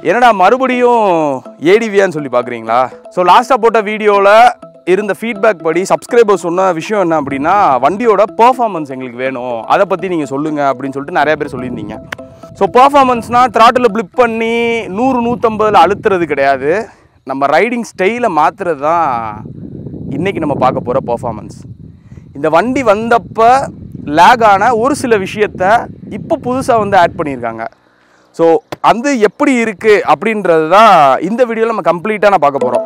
என்னடா மறுபடியும் ஏடிவியான்னு சொல்லி பார்க்குறீங்களா? ஸோ லாஸ்ட்டாக போட்ட வீடியோவில் இருந்த ஃபீட்பேக் படி சப்ஸ்கிரைபர் சொன்ன விஷயம் என்ன அப்படின்னா, வண்டியோட பெர்ஃபார்மன்ஸ் எங்களுக்கு வேணும், அதை பற்றி நீங்கள் சொல்லுங்கள் அப்படின்னு சொல்லிட்டு நிறைய பேர் சொல்லியிருந்தீங்க. ஸோ பெர்ஃபார்மன்ஸ்னால் த்ராட்டில் பிளிப் பண்ணி 100-150 அழுத்துறது கிடையாது, நம்ம ரைடிங் ஸ்டைலை மாற்றுறது தான் இன்றைக்கி நம்ம பார்க்க போகிற பெர்ஃபார்மன்ஸ். இந்த வண்டி வந்தப்போ லேகான ஒரு சில விஷயத்தை இப்போ புதுசாக வந்து ஆட் பண்ணியிருக்காங்க. ஸோ அது எப்படி இருக்குது அப்படின்றது தான் இந்த வீடியோவில் நம்ம கம்ப்ளீட்டாக நான் பார்க்க போகிறோம்.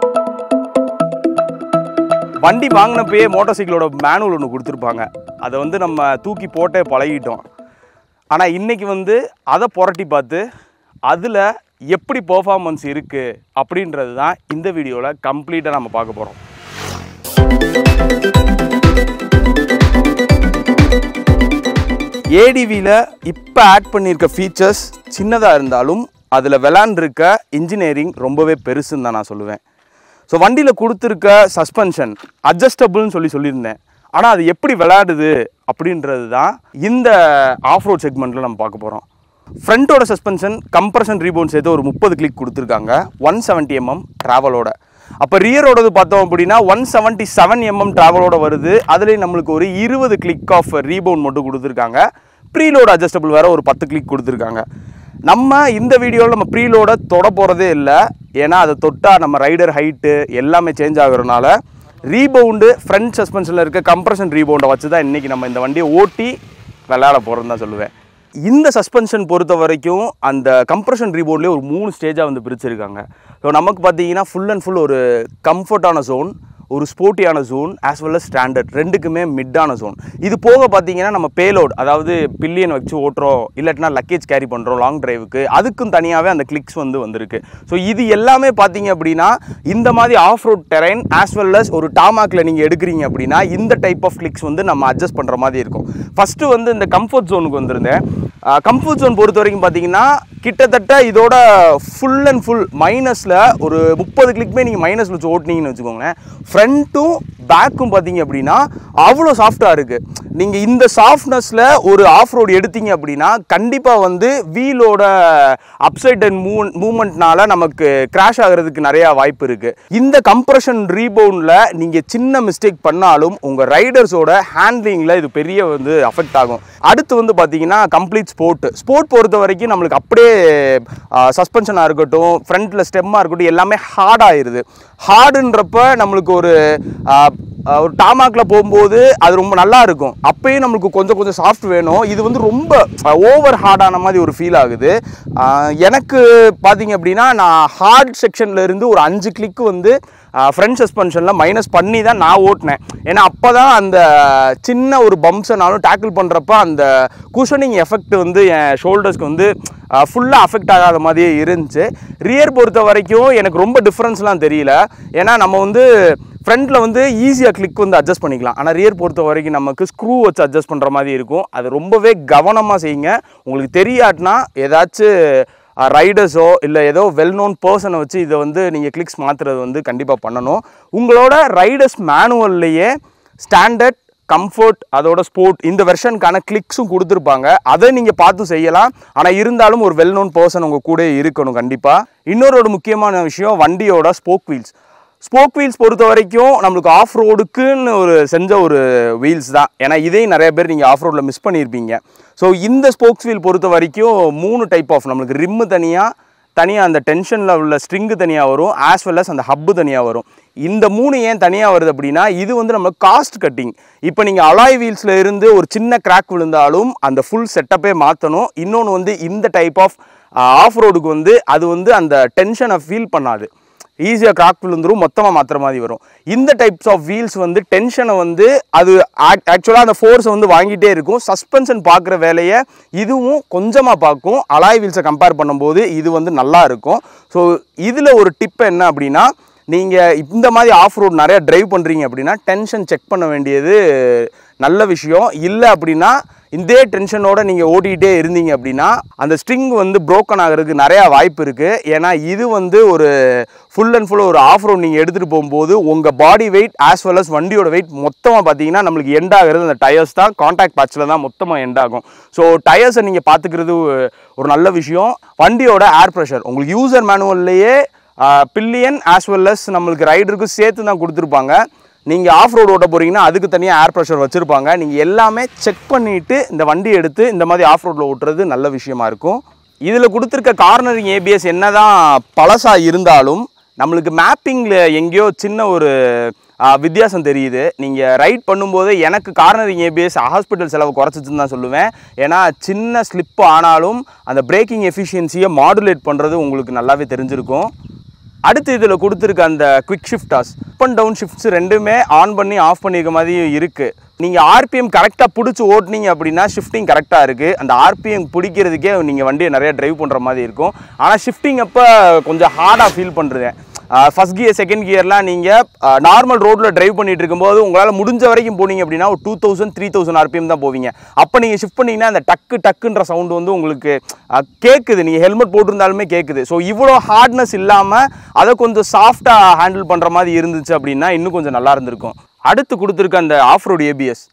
வண்டி வாங்கினப்பயே மோட்டார் சைக்கிளோட மேனுவல் ஒன்று கொடுத்துருப்பாங்க, அதை வந்து நம்ம தூக்கி போட்டே பழகிட்டோம். ஆனால் இன்றைக்கி வந்து அதை புரட்டி பார்த்து அதில் எப்படி பெர்ஃபார்மன்ஸ் இருக்குது அப்படின்றது தான் இந்த வீடியோவில் கம்ப்ளீட்டாக நம்ம பார்க்க போகிறோம். ஏடிவியில் இப்போ ஆட் பண்ணியிருக்க ஃபீச்சர்ஸ் சின்னதாக இருந்தாலும் அதில் விளாண்டுருக்க இன்ஜினியரிங் ரொம்பவே பெருசுன்னு தான் நான் சொல்லுவேன். ஸோ வண்டியில் கொடுத்துருக்க சஸ்பென்ஷன் அட்ஜஸ்டபுள்னு சொல்லியிருந்தேன், ஆனால் அது எப்படி விளையாடுது அப்படின்றது தான் இந்த ஆஃப்ரோட் செக்மெண்ட்டில் நம்ம பார்க்க போகிறோம். ஃப்ரண்ட்டோட சஸ்பென்ஷன் கம்ப்ரஷன் ரீபவுண்ட் சேர்த்து ஒரு 30 கிளிக் கொடுத்துருக்காங்க 170 mm ட்ராவலோட. அப்போ ரியரோடது பார்த்தோம் அப்படின்னா 177 mm ட்ராவலோட வருது. அதுலேயும் நம்மளுக்கு ஒரு 20 கிளிக் ஆஃப் ரீபவுண்ட் மட்டும் கொடுத்துருக்காங்க. ப்ரீலோடு அட்ஜஸ்டபிள் வேறு ஒரு 10 கிளிக் கொடுத்துருக்காங்க. நம்ம இந்த வீடியோவில் நம்ம ப்ரீலோட தொட போகிறதே இல்லை, ஏன்னா அதை தொட்டால் நம்ம ரைடர் ஹைட்டு எல்லாமே சேஞ்ச் ஆகுறதுனால ரீபவுண்டு ஃப்ரண்ட் சஸ்பென்ஷனில் இருக்க கம்ப்ரஷன் ரீபவுண்டை வச்சு தான் இன்றைக்கி நம்ம இந்த வண்டியை ஓட்டி விளையாட போகிறோன்னு தான் சொல்லுவேன். இந்த சஸ்பென்ஷன் பொறுத்த வரைக்கும் அந்த கம்ப்ரஷன் ரீபவுண்ட்லேயே ஒரு 3 ஸ்டேஜாக வந்து பிரிச்சிருக்காங்க. ஸோ நமக்கு பார்த்தீங்கன்னா ஃபுல் அண்ட் ஃபுல் ஒரு கம்ஃபர்ட்டான ஜோன், ஒரு ஸ்போர்ட்டியான zone, as well as standard, ரெண்டுக்குமே மிட்டான ஜோன். இது போக பார்த்தீங்கன்னா நம்ம பேலோட், அதாவது பில்லியன் வச்சு ஓட்டுறோம், இல்லாட்டினா லக்கேஜ் கேரி பண்ணுறோம் லாங் டிரைவுக்கு, அதுக்கும் தனியாகவே அந்த கிளிக்ஸ் வந்திருக்கு. ஸோ இது எல்லாமே பார்த்தீங்க அப்படின்னா இந்த மாதிரி off road terrain as well as ஒரு டாமாக்கில் நீங்கள் எடுக்கிறீங்க அப்படின்னா இந்த டைப் ஆஃப் கிளிக்ஸ் வந்து நம்ம அட்ஜஸ்ட் பண்ணுற மாதிரி இருக்கும். ஃபஸ்ட்டு வந்து இந்த கம்ஃபர்ட் ஜோனுக்கு வந்திருந்தேன். கம்ஃபர்ட் ஜோன் பொறுத்த வரைக்கும் பார்த்தீங்கன்னா கிட்டத்தட்ட இதோட ஃபுல் அண்ட் ஃபுல் மைனஸில் ஒரு 30 கிளிக்குமே நீங்கள் மைனஸில் வச்சு ஓட்டினீங்கன்னு வச்சுக்கோங்களேன். ஃப்ரண்ட்டும் பேக்கும் பார்த்தீங்க அப்படின்னா அவ்வளோ சாஃப்டாக இருக்குது. நீங்கள் இந்த சாஃப்ட்னஸில் ஒரு ஆஃப் ரோடு எடுத்தீங்க அப்படின்னா கண்டிப்பாக வந்து வீலோட அப்சைட் அண்ட் மூவ்மெண்ட்னால நமக்கு கிராஷ் ஆகிறதுக்கு நிறையா வாய்ப்பு இருக்குது. இந்த கம்ப்ரஷன் ரீபவுண்டில் நீங்கள் சின்ன மிஸ்டேக் பண்ணாலும் உங்கள் ரைடர்ஸோட ஹேண்ட்லிங்கில் இது பெரிய வந்து அஃபெக்ட் ஆகும். அடுத்து வந்து பார்த்தீங்கன்னா கம்ப்ளீட் ஸ்போர்ட் பொறுத்த வரைக்கும் நம்மளுக்கு அப்படியே சஸ்பென்ஷனாக இருக்கட்டும், ஃப்ரண்ட்டில் ஸ்டெம்மாக இருக்கட்டும், எல்லாமே ஹார்டாகிடுது. ஹார்டுன்றப்ப நம்மளுக்கு ஒரு டாமாக்கில் போகும்போது அது ரொம்ப நல்லா இருக்கும், அப்பயும் நம்மளுக்கு கொஞ்சம் சாஃப்ட் வேணும். இது வந்து ரொம்ப ஓவர் ஹார்டான மாதிரி ஒரு ஃபீல் ஆகுது. எனக்கு பார்த்தீங்க அப்படின்னா நான் ஹார்ட் செக்ஷனில் இருந்து ஒரு 5 கிளிக்கு வந்து ஃப்ரண்ட் சஸ்பென்ஷனில் மைனஸ் பண்ணி தான் நான் ஓட்டினேன். ஏன்னா அப்போ தான் அந்த சின்ன ஒரு பம்ப்ஸை நானும் டேக்கிள் பண்ணுறப்ப அந்த குஷனிங் எஃபெக்ட் வந்து என் ஷோல்டர்ஸ்க்கு வந்து ஃபுல்லாக அஃபெக்ட் ஆகாத மாதிரியே இருந்துச்சு. ரியர் பொறுத்த வரைக்கும் எனக்கு ரொம்ப டிஃப்ரென்ஸ்லாம் தெரியல, ஏன்னா நம்ம வந்து ஃப்ரண்ட்டில் வந்து ஈஸியாக கிளிக் வந்து அட்ஜஸ்ட் பண்ணிக்கலாம், ஆனால் ரியர் பொறுத்த வரைக்கும் நமக்கு ஸ்க்ரூ வச்சு அட்ஜஸ்ட் பண்ணுற மாதிரி இருக்கும். அது ரொம்பவே கவனமாக செய்யுங்க. உங்களுக்கு தெரியாட்டினா ஏதாச்சும் ரைடர்ஸோ இல்லை ஏதோ வெல் நோன் பர்சனை வச்சு இதை வந்து நீங்கள் கிளிக்ஸ் மாற்றுறது வந்து கண்டிப்பாக பண்ணணும். உங்களோட ரைடர்ஸ் மேனுவல்லையே ஸ்டாண்டர்ட், கம்ஃபர்ட், அதோட ஸ்போர்ட் இந்த வெர்ஷனுக்கான கிளிக்ஸும் கொடுத்துருப்பாங்க, அதை நீங்கள் பார்த்து செய்யலாம். ஆனால் இருந்தாலும் ஒரு வெல் நோன் பர்சன் உங்கள் கூட இருக்கணும் கண்டிப்பாக. இன்னொரு முக்கியமான விஷயம் வண்டியோட ஸ்போக் வீல்ஸ் பொறுத்த வரைக்கும் நம்மளுக்கு ஆஃப் ரோடுக்குன்னு செஞ்ச ஒரு வீல்ஸ் தான். ஏன்னா இதையும் நிறைய பேர் நீங்கள் ஆஃப் ரோடில் மிஸ் பண்ணியிருப்பீங்க. ஸோ இந்த ஸ்போக்ஸ் வீல் பொறுத்த வரைக்கும் 3 டைப் ஆஃப், நம்மளுக்கு ரிம்மு தனியாக அந்த டென்ஷனில் உள்ள ஸ்ட்ரிங்கு தனியாக வரும், ஆஸ் வெல் அஸ் அந்த ஹப்பு தனியாக வரும். இந்த 3 ஏன் தனியாக வருது அப்படின்னா இது வந்து நம்ம காஸ்ட் கட்டிங். இப்போ நீங்கள் அலாய் வீல்ஸில் இருந்து ஒரு சின்ன கிராக் விழுந்தாலும் அந்த ஃபுல் செட்டப்பே மாற்றணும். இன்னொன்று வந்து இந்த டைப் ஆஃப் ஆஃப் ரோடுக்கு வந்து அது வந்து அந்த டென்ஷனை ஃபீல் பண்ணாது, ஈஸியாக கிராக் விழுந்துரும், மொத்தமாக மாற்றுற மாதிரி வரும். இந்த டைப்ஸ் ஆஃப் வீல்ஸ் வந்து டென்ஷனை வந்து அது ஆக்சுவலாக அந்த ஃபோர்ஸை வந்து வாங்கிட்டே இருக்கும். சஸ்பென்ஷன் பார்க்குற வேலையை இதுவும் கொஞ்சமாக பார்க்கும். அலாய் வீல்ஸை கம்பேர் பண்ணும்போது இது வந்து நல்லா இருக்கும். ஸோ இதில் ஒரு டிப் என்ன அப்படின்னா, நீங்கள் இந்த மாதிரி ஆஃப் ரோட் நிறையா ட்ரைவ் பண்ணுறீங்க அப்படின்னா டென்ஷன் செக் பண்ண வேண்டியது நல்ல விஷயம். இல்லை அப்படின்னா இதே டென்ஷனோடு நீங்கள் ஓட்டிகிட்டே இருந்தீங்க அப்படின்னா அந்த ஸ்ட்ரிங் வந்து ப்ரோக்கன் ஆகிறதுக்கு நிறையா வாய்ப்பு இருக்குது. ஏன்னா இது வந்து ஒரு ஃபுல் அண்ட் ஃபுல் ஒரு ஆஃப் ரோட் நீங்கள் எடுத்துகிட்டு போகும்போது உங்கள் body weight as well as வண்டியோட வெயிட் மொத்தமாக பார்த்தீங்கன்னா நம்மளுக்கு எண்ட் ஆகிறது அந்த டயர்ஸ் தான், கான்டாக்ட் பேட்சில் தான் மொத்தமாக எண்ட் ஆகும். ஸோ டயர்ஸை நீங்கள் பார்த்துக்கிறது ஒரு நல்ல விஷயம். வண்டியோட ஏர் ப்ரெஷர் உங்களுக்கு யூசர் மேனுவல்லையே பில்லியன் ஆஸ் வெல் அஸ் நம்மளுக்கு ரைடருக்கு சேர்த்து தான் கொடுத்துருப்பாங்க. நீங்கள் ஆஃப் ரோடு ஓட்ட போகிறீங்கன்னா அதுக்கு தனியாக ஏர் ப்ரெஷர் வச்சுருப்பாங்க. நீங்கள் எல்லாமே செக் பண்ணிவிட்டு இந்த வண்டி எடுத்து இந்த மாதிரி ஆஃப் ரோட்டில் ஓட்டுறது நல்ல விஷயமா இருக்கும். இதில் கொடுத்துருக்க கார்னரிங் ஏபிஎஸ் என்ன தான் பழசாக இருந்தாலும் நம்மளுக்கு மேப்பிங்கில் எங்கேயோ சின்ன ஒரு வித்தியாசம் தெரியுது. நீங்கள் ரைட் பண்ணும்போது எனக்கு கார்னரிங் ஏபிஎஸ் ஹாஸ்பிட்டல் செலவு குறைச்சிச்சுன்னு தான் சொல்லுவேன். ஏன்னா சின்ன ஸ்லிப் ஆனாலும் அந்த பிரேக்கிங் எஃபிஷியன்சியை மாடுலேட் பண்ணுறது உங்களுக்கு நல்லாவே தெரிஞ்சிருக்கும். அடுத்து இதில் கொடுத்துருக்க அந்த quick shifters up and down shifts ரெண்டுமே ஆன் பண்ணி ஆஃப் பண்ணியிருக்க மாதிரியும் இருக்குது. நீங்கள் ஆர்பிஎம் கரெக்டாக பிடிச்சி ஓட்டினீங்க அப்படின்னா ஷிஃப்டிங் கரெக்டாக இருக்குது. அந்த ஆர்பிஎம் பிடிக்கிறதுக்கே நீங்கள் வண்டியை நிறையா ட்ரைவ் பண்ணுற மாதிரி இருக்கும். ஆனால் ஷிஃப்டிங் அப்போ கொஞ்சம் ஹார்டாக ஃபீல் பண்ணுறேன். ஃபஸ்ட் கியர் செகண்ட் கியர்லாம் நீங்கள் நார்மல் ரோட்டில் ட்ரைவ் பண்ணிகிட்டு இருக்கும்போது உங்களால் முடிஞ்ச வரைக்கும் போனீங்க அப்படின்னா ஒரு 2000-3000 ஆர்பிஎம் தான் போவீங்க. அப்போ நீங்கள் ஷிஃப்ட் பண்ணிங்கன்னா அந்த டக்குன்ற சவுண்டு வந்து உங்களுக்கு கேட்குது. நீங்கள் ஹெல்மெட் போட்டிருந்தாலுமே கேட்குது. ஸோ இவ்வளோ ஹார்ட்னஸ் இல்லாமல் அதை கொஞ்சம் சாஃப்டாக ஹேண்டில் பண்ணுற மாதிரி இருந்துச்சு அப்படின்னா இன்னும் கொஞ்சம் நல்லா இருந்திருக்கும். அடுத்து கொடுத்துருக்க அந்த ஆஃப் ரோடு ஏபிஎஸ்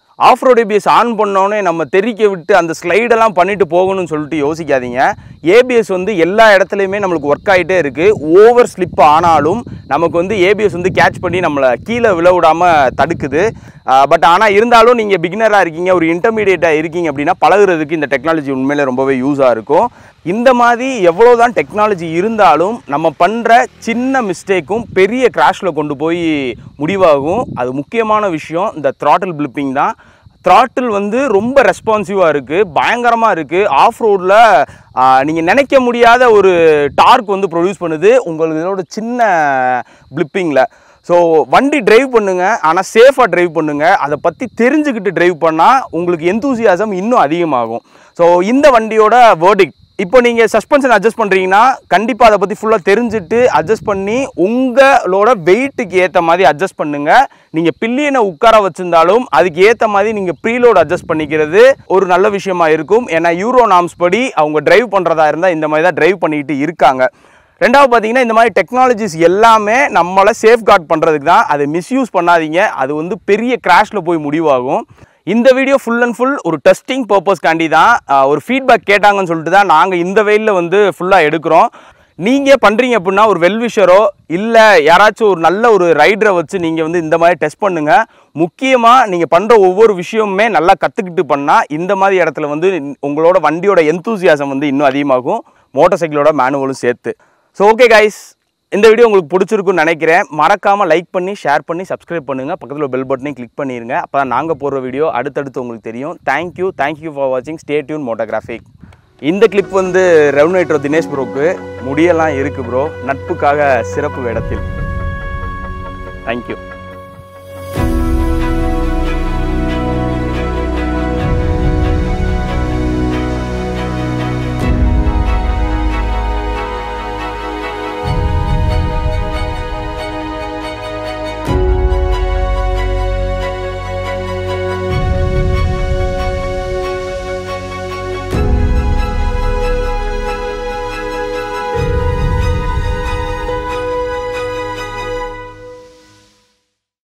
ஆன் பண்ணோன்னே நம்ம தெரிக்க விட்டு அந்த ஸ்லைடெல்லாம் பண்ணிட்டு போகணும்னு சொல்லிட்டு யோசிக்காதீங்க. ஏபிஎஸ் வந்து எல்லா இடத்துலையுமே நம்மளுக்கு ஒர்க் ஆகிட்டே இருக்குது. ஓவர் ஸ்லிப் ஆனாலும் நமக்கு வந்து ஏபிஎஸ் வந்து கேட்ச் பண்ணி நம்மளை கீழே விழ விடாமல் தடுக்குது. பட் ஆனால் இருந்தாலும் நீங்கள் பிகினராக இருக்கீங்க, ஒரு இன்டர்மீடியேட்டாக இருக்கீங்க அப்படின்னா பழகுறதுக்கு இந்த டெக்னாலஜி உண்மையிலே ரொம்பவே யூஸாக இருக்கும். இந்த மாதிரி எவ்வளோ தான் டெக்னாலஜி இருந்தாலும் நம்ம பண்ணுற சின்ன மிஸ்டேக்கும் பெரிய கிராஷில் கொண்டு போய் முடிவாகும். அது முக்கியமான விஷயம் இந்த த்ராட்டில் பிளிப்பிங் தான். த்ராட்டில் வந்து ரொம்ப ரெஸ்பான்சிவாக இருக்குது, பயங்கரமாக இருக்குது. ஆஃப் ரோடில் நீங்கள் நினைக்க முடியாத ஒரு டார்க் வந்து ப்ரொடியூஸ் பண்ணுது உங்களுக்கு இதோட சின்ன பிளிப்பிங்கில். ஸோ வண்டி டிரைவ் பண்ணுங்கள், ஆனால் சேஃபாக டிரைவ் பண்ணுங்கள். அதை பற்றி தெரிஞ்சுக்கிட்டு டிரைவ் பண்ணால் உங்களுக்கு எந்தூசியாசம் இன்னும் அதிகமாகும். ஸோ இந்த வண்டியோட வேர்டிக்ட், இப்போ நீங்கள் சஸ்பென்ஷன் அட்ஜஸ்ட் பண்ணுறீங்கன்னா கண்டிப்பாக அதை பற்றி ஃபுல்லாக தெரிஞ்சுட்டு அட்ஜஸ்ட் பண்ணி உங்களோட வெயிட்டுக்கு ஏற்ற மாதிரி அட்ஜஸ்ட் பண்ணுங்கள். நீங்கள் பில்லியனை உட்கார வச்சுருந்தாலும் அதுக்கு ஏற்ற மாதிரி நீங்கள் ப்ரீலோட் அட்ஜஸ்ட் பண்ணிக்கிறது ஒரு நல்ல விஷயமா இருக்கும். ஏன்னா யூரோ நார்ம்ஸ் படி அவங்க டிரைவ் பண்ணுறதா இருந்தால் இந்த மாதிரி தான் டிரைவ் பண்ணிக்கிட்டு இருக்காங்க. ரெண்டாவது பார்த்தீங்கன்னா இந்த மாதிரி டெக்னாலஜிஸ் எல்லாமே நம்மளை சேஃப்கார்ட் பண்ணுறதுக்கு தான். அதை மிஸ்யூஸ் பண்ணாதீங்க, அது வந்து பெரிய கிராஷில் போய் முடிவாகும். இந்த வீடியோ ஃபுல் அண்ட் ஃபுல் ஒரு டெஸ்டிங் பர்பஸ்க்காண்டி தான், ஒரு ஃபீட்பேக் கேட்டாங்கன்னு சொல்லிட்டு தான் நாங்கள் இந்த வெயிலில் வந்து ஃபுல்லாக எடுக்கிறோம். நீங்கள் பண்ணுறீங்க அப்படின்னா ஒரு வெல்விஷரோ இல்லை யாராச்சும் ஒரு நல்ல ஒரு ரைடரை வச்சு நீங்கள் வந்து இந்த மாதிரி டெஸ்ட் பண்ணுங்கள். முக்கியமாக நீங்கள் பண்ணுற ஒவ்வொரு விஷயமுமே நல்லா கற்றுக்கிட்டு பண்ணால் இந்த மாதிரி இடத்துல வந்து உங்களோட வண்டியோட எந்தூசியாசம் வந்து இன்னும் அதிகமாகும், மோட்டார் சைக்கிளோட மேனுவலும் சேர்த்து. ஸோ ஓகே கைஸ், இந்த வீடியோ உங்களுக்கு பிடிச்சிருக்குன்னு நினைக்கிறேன். மறக்காமல் லைக் பண்ணி ஷேர் பண்ணி சப்ஸ்கிரைப் பண்ணுங்கள். பக்கத்தில் பெல் பட்டனையும் கிளிக் பண்ணிடுங்க. அப்போ தான் நாங்கள் போடுற வீடியோ அடுத்தடுத்து உங்களுக்கு தெரியும். தேங்க்யூ ஃபார் வாட்சிங். Stay tuned Motographic. இந்த கிளிப் வந்து ரெவனேட்டர் தினேஷ் ப்ரோக்கு முடியெல்லாம் இருக்குது ப்ரோ, நட்புக்காக சிறப்பு வேடத்தில். தேங்க்யூ.